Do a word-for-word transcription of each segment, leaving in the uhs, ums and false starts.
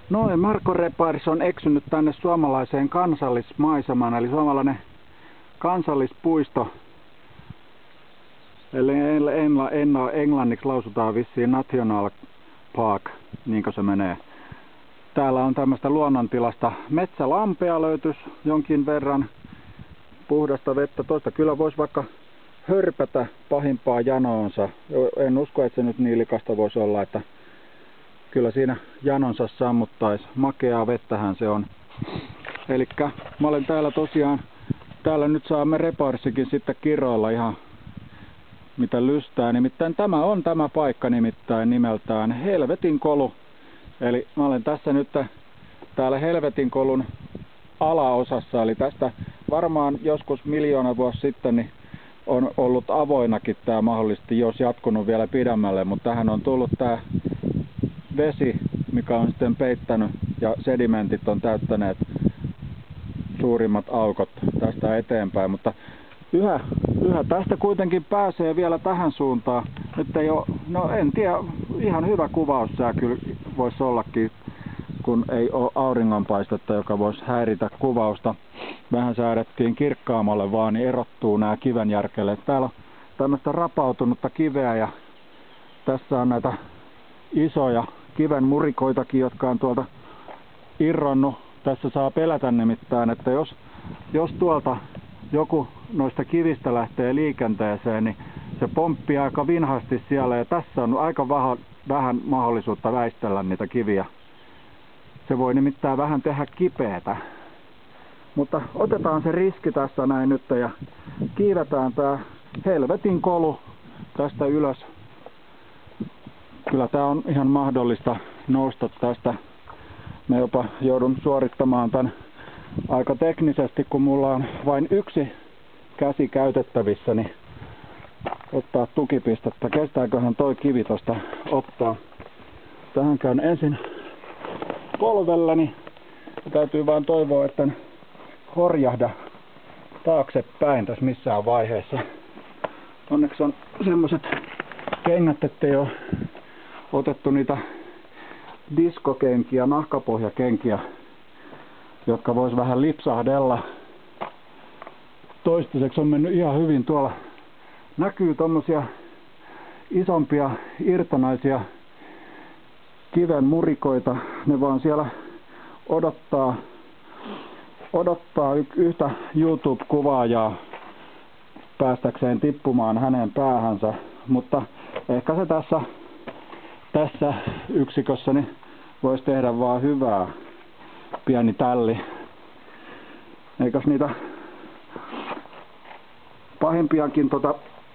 Noin, Marko Repairs on eksynyt tänne suomalaiseen kansallismaisemaan, eli suomalainen kansallispuisto. Eli engla, engla, englanniksi lausutaan vissiin National Park, niin kuin se menee. Täällä on tämmöistä luonnontilasta metsälampea löytys jonkin verran. Puhdasta vettä. Toista kyllä voisi vaikka hörpätä pahimpaa janoonsa. En usko, että se nyt niin likasta voisi olla, että kyllä siinä janonsa sammuttaisi. Makeaa vettähän se on. Elikkä mä olen täällä tosiaan, täällä nyt saamme Repairsikin sitten kiroilla ihan mitä lystää. Nimittäin tämä on tämä paikka nimittäin nimeltään Helvetinkolu. Eli mä olen tässä nyt täällä Helvetinkolun alaosassa, eli tästä varmaan joskus miljoona vuosi sitten niin on ollut avoinakin tää mahdollisesti, jos jatkunut vielä pidemmälle, mutta tähän on tullut tää vesi, mikä on sitten peittänyt ja sedimentit on täyttäneet suurimmat aukot tästä eteenpäin, mutta yhä, yhä tästä kuitenkin pääsee vielä tähän suuntaan. Nyt ei ole, no en tiedä, ihan hyvä kuvaus sää kyllä voisi ollakin, kun ei ole auringonpaistetta, joka voisi häiritä kuvausta. Vähän säädettiin kirkkaammalle vaan, niin erottuu nämä kivenjärkeleet. Täällä on tämmöistä rapautunutta kiveä ja tässä on näitä isoja kiven murikoitakin, jotka on tuolta irronnut. Tässä saa pelätä nimittäin, että jos, jos tuolta joku noista kivistä lähtee liikenteeseen, niin se pomppii aika vinhasti siellä ja tässä on aika vähän, vähän mahdollisuutta väistellä niitä kiviä. Se voi nimittäin vähän tehdä kipeätä. Mutta otetaan se riski tässä näin nyt ja kiivetään tää Helvetinkolu tästä ylös. Kyllä tää on ihan mahdollista nousta tästä. Mä jopa joudun suorittamaan tän aika teknisesti, kun mulla on vain yksi käsi käytettävissä, niin ottaa tukipistettä. Kestääköhän toi kivi tosta ottaa? Tähän käyn ensin polvellani. Täytyy vaan toivoa, että en horjahda taaksepäin tässä missään vaiheessa. Onneksi on semmoset kengät, ettei ole otettu niitä diskokenkiä, nahkapohjakenkiä, jotka vois vähän lipsahdella. Toistaiseksi on mennyt ihan hyvin. Tuolla näkyy tommosia isompia irtonaisia kiven murikoita. Ne vaan siellä odottaa, odottaa yhtä YouTube-kuvaajaa päästäkseen tippumaan hänen päähänsä. Mutta ehkä se tässä, tässä yksikössä niin voisi tehdä vaan hyvää. Pieni tälli. Eikös niitä pahimpiakin tota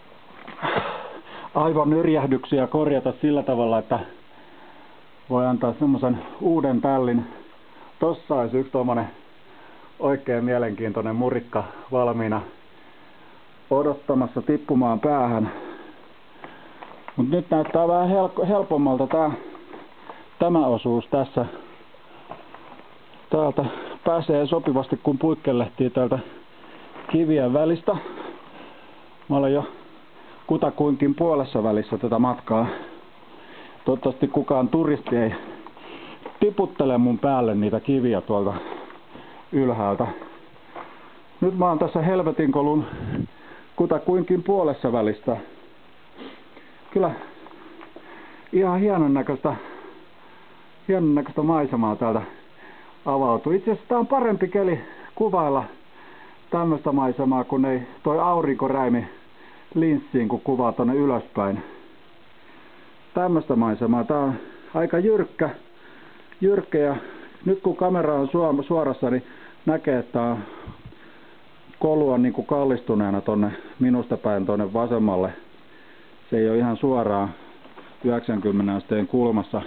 aivonyrjähdyksiä korjata sillä tavalla, että voi antaa semmosen uuden tällin. Tossa olisi yksi tommonen oikein mielenkiintoinen murikka valmiina odottamassa tippumaan päähän. Mut nyt näyttää vähän helpommalta tää, tämä osuus tässä. Täältä pääsee sopivasti, kun puikkelehtii täältä kivien välistä. Mä olen jo kutakuinkin puolessa välissä tätä matkaa. Toivottavasti kukaan turisti ei tiputtele mun päälle niitä kiviä tuolta ylhäältä. Nyt mä oon tässä Helvetinkolun kutakuinkin puolessa välistä. Kyllä ihan hienon näköistä, hienon näköistä maisemaa täältä avautuu. Itse asiassa tää on parempi keli kuvailla tämmöistä maisemaa, kun ei toi aurinkoräimi linssiin, kun kuvaa tonne ylöspäin. Tämmöistä maisemaa. Tää on aika jyrkkä, jyrkkä ja nyt kun kamera on suorassa, niin näkee, että kolu on niin kuin kallistuneena tonne minusta päin tonne vasemmalle. Se ei ole ihan suoraan yhdeksänkymmentä asteen kulmassa.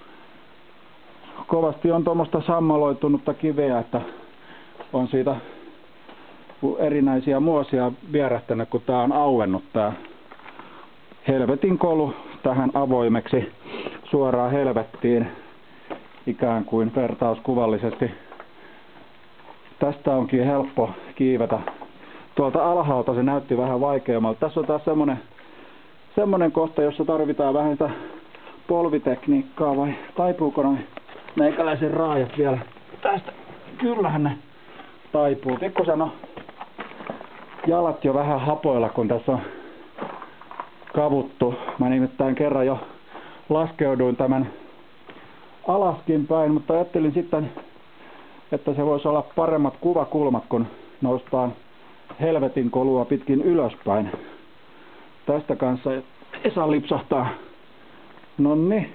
Kovasti on tuommoista sammaloitunutta kiveä, että on siitä erinäisiä muosia vierähtänyt, kun tää on auennut tää Helvetinkolu tähän avoimeksi suoraan helvettiin ikään kuin vertauskuvallisesti. Tästä onkin helppo kiivetä. Tuolta alhaalta se näytti vähän vaikeammalta. Tässä on taas semmonen, semmonen kohta, jossa tarvitaan vähän sitä polvitekniikkaa, vai taipuuko noin meikäläisen raajat vielä tästä. Kyllähän ne taipuu. Pikkusen on jalat jo vähän hapoilla, kun tässä on kavuttu. Mä nimittäin kerran jo laskeuduin tämän alaskin päin, mutta ajattelin sitten, että se voisi olla paremmat kuvakulmat, kun noustaan helvetin kolua pitkin ylöspäin. Tästä kanssa Esa lipsahtaa. Nonni.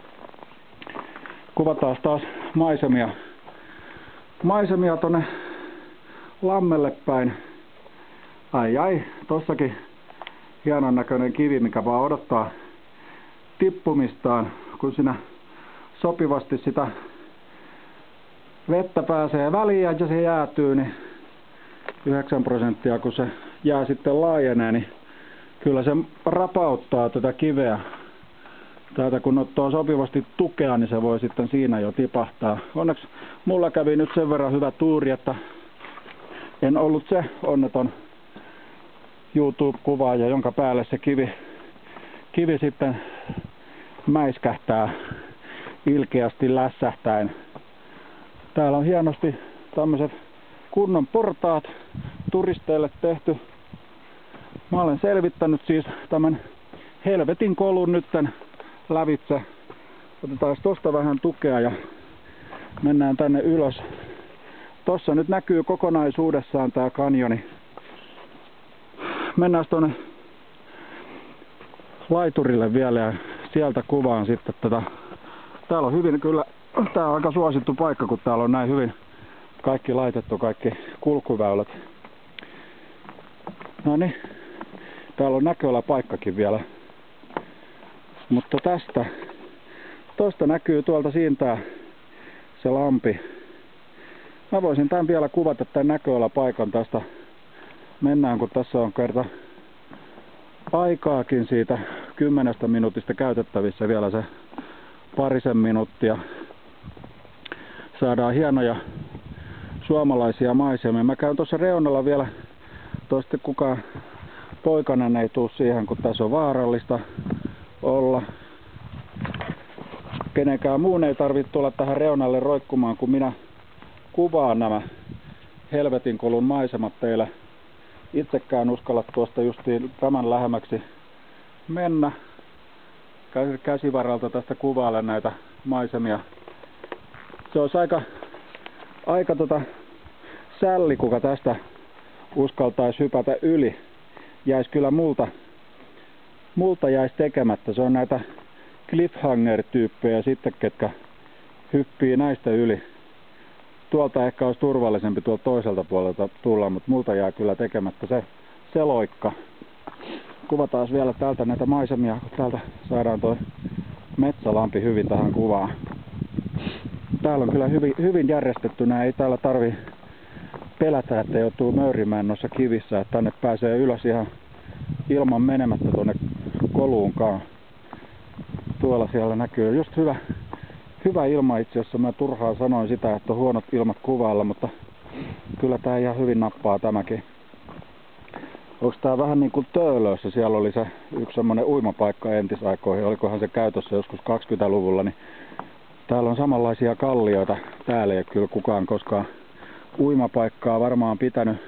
Kuvataan taas maisemia. Maisemia tonne lammelle päin. Ai ai, tossakin hienon näköinen kivi, mikä vaan odottaa tippumistaan, kun siinä sopivasti sitä vettä pääsee väliin ja se jäätyy, niin yhdeksän prosenttia kun se jää sitten laajenee, niin kyllä se rapauttaa tätä kiveä. Täältä kun ottaa sopivasti tukea, niin se voi sitten siinä jo tipahtaa. Onneksi mulla kävi nyt sen verran hyvä tuuri, että en ollut se onneton YouTube-kuvaaja, jonka päälle se kivi, kivi sitten mäiskähtää ilkeästi lässähtäen. Täällä on hienosti tämmöiset kunnon portaat turisteille tehty. Mä olen selvittänyt siis tämän helvetin kolun nytten lävitse. Otetaan tosta vähän tukea ja mennään tänne ylös. Tossa nyt näkyy kokonaisuudessaan tää kanjoni. Mennään tuonne laiturille vielä ja sieltä kuvaan sitten tätä. Täällä on hyvin kyllä, tää on aika suosittu paikka, kun täällä on näin hyvin kaikki laitettu, kaikki kulkuväylät. No niin, täällä on näköala paikkakin vielä. Mutta tästä, tosta näkyy tuolta siintää se lampi. Mä voisin tämän vielä kuvata tämän näköala paikan tästä. Mennään, kun tässä on kerta aikaakin siitä kymmenestä minuutista käytettävissä vielä se parisen minuuttia. Saadaan hienoja suomalaisia maisemia. Mä käyn tuossa reunalla vielä, toista kukaan poikainen ei tuu siihen, kun tässä on vaarallista olla. Kenenkään muun ei tarvitse tulla tähän reunalle roikkumaan, kun minä kuvaan nämä helvetin kolun maisemat teille. Itsekään uskalla tuosta justiin tämän lähemmäksi mennä. Käsivaralta tästä kuvailen näitä maisemia. Se olisi aika, aika tota sälli, kuka tästä uskaltaisi hypätä yli. Jäisi kyllä multa, multa jäisi tekemättä. Se on näitä cliffhanger-tyyppejä sitten, ketkä hyppii näistä yli. Tuolta ehkä olisi turvallisempi tuolta toiselta puolelta tulla, mutta multa jää kyllä tekemättä se, se loikka. Kuvataan vielä täältä näitä maisemia, kun täältä saadaan tuo metsälampi hyvin tähän kuvaan. Täällä on kyllä hyvin, hyvin järjestetty. Nää ei täällä tarvi pelätä, että joutuu möyrimään noissa kivissä, että tänne pääsee ylös ihan ilman menemättä tuonne koluunkaan. Tuolla siellä näkyy just hyvä, hyvä ilma itse asiassa. Mä turhaan sanoin sitä, että on huonot ilmat kuvailla, mutta kyllä tää ihan hyvin nappaa tämäkin. Onko tää vähän niin kuin Töölössä? Siellä oli se yksi semmonen uimapaikka entisaikoihin. Olikohan se käytössä joskus kaksikymmentäluvulla, niin täällä on samanlaisia kallioita. Täällä ei ole kyllä kukaan koskaan uimapaikkaa varmaan pitänyt.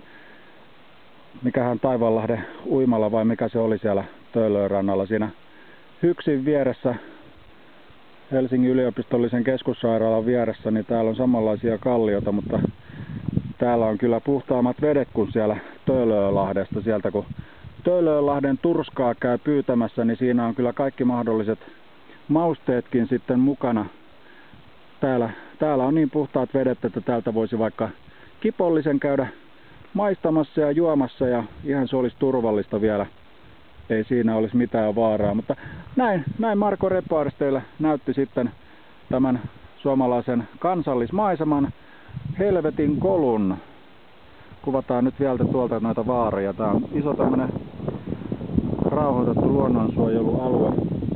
Mikähän Taivaanlahden uimalla vai mikä se oli siellä Töölön rannalla siinä Hyksin vieressä, Helsingin yliopistollisen keskussairaalan vieressä, niin täällä on samanlaisia kallioita, mutta täällä on kyllä puhtaammat vedet kuin siellä Töölönlahdesta. Sieltä kun Töölönlahden turskaa käy pyytämässä, niin siinä on kyllä kaikki mahdolliset mausteetkin sitten mukana. Täällä, täällä on niin puhtaat vedet, että täältä voisi vaikka kipollisen käydä maistamassa ja juomassa ja ihan se olisi turvallista vielä. Ei siinä olisi mitään vaaraa, mutta näin, näin Marko Repaars teille näytti sitten tämän suomalaisen kansallismaiseman helvetin kolun. Kuvataan nyt vielä tuolta noita vaaroja. Tää on iso tämmönen rauhoitettu luonnonsuojelualue.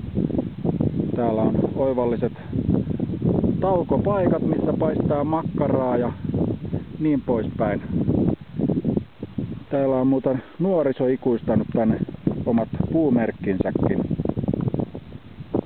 Täällä on oivalliset taukopaikat, missä paistaa makkaraa ja niin poispäin. Täällä on muuten nuoriso ikuistanut tänne omat puumerkkinsäkin.